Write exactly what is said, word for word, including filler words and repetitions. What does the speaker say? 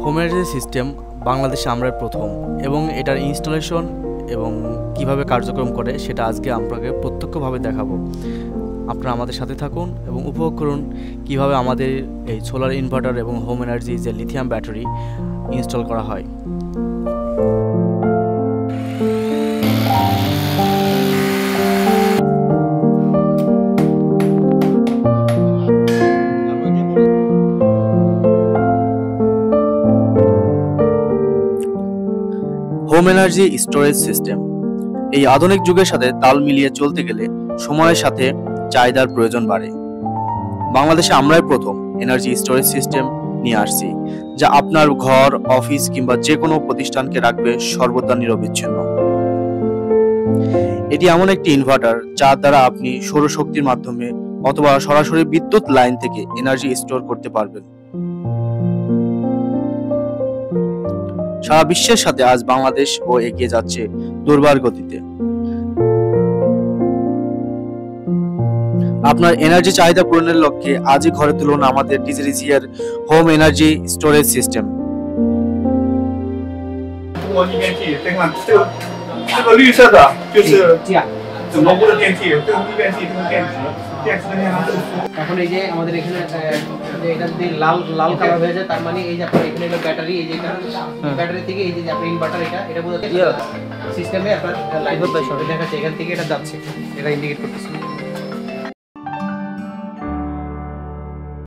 Home energy system বাংলাদেশে আমরা প্রথম এবং এটার ইনস্টলেশন এবং কিভাবে কার্যক্রম করে সেটা আজকে আপনাকে প্রত্যক্ষভাবে দেখাবো। আপনারা আমাদের সাথে থাকুন এবং উপভোগ করুন কিভাবে আমাদের এই সোলার ইনভার্টার এবং হোম এনার্জি যে লিথিয়াম ব্যাটারি ইনস্টল করা হয়। হোম এনার্জি স্টোরেজ সিস্টেম এই আধুনিক যুগের সাথে তাল মিলিয়ে চলতে গেলে সময়ের সাথে চাহিদার প্রয়োজন বাড়ে। বাংলাদেশে আমরাই প্রথম এনার্জি স্টোরেজ সিস্টেম নিয়ে আসছি, যা আপনার ঘর, অফিস কিংবা যে কোনো প্রতিষ্ঠানকে রাখবে সর্বদা নিরবিচ্ছিন্ন। এটি এমন একটি ইনভার্টার যার দ্বারা আপনি সৌরশক্তির মাধ্যমে অথবা সরাসরি বিদ্যুৎ লাইন থেকে এনার্জি স্টোর করতে পারবেন। সারা বিশ্বের সাথে আজ বাংলাদেশ ও এগিয়ে যাচ্ছে দুর্বার গতিতে। আপনার এনার্জি চাহিদা পূরণের লক্ষ্যে আজই ঘরে তুলুন আমাদের ডিজিরিজিয়ার হোম এনার্জি স্টোরেজ সিস্টেম। এখন এই যে আমাদের এখানে এটা যদি লাল লাল কালার হয়ে যায় তার মানে এই যে আপনার এখানে হলো ব্যাটারি, এই যে এটা ব্যাটারি থেকে এই যে আপনার ইনভার্টার এটা এটা বোঝাচ্ছে সিস্টেমে আপনার লাইট দেখাচ্ছে এখান থেকে এটা যাচ্ছে, এটা ইন্ডিকেট করতেছে।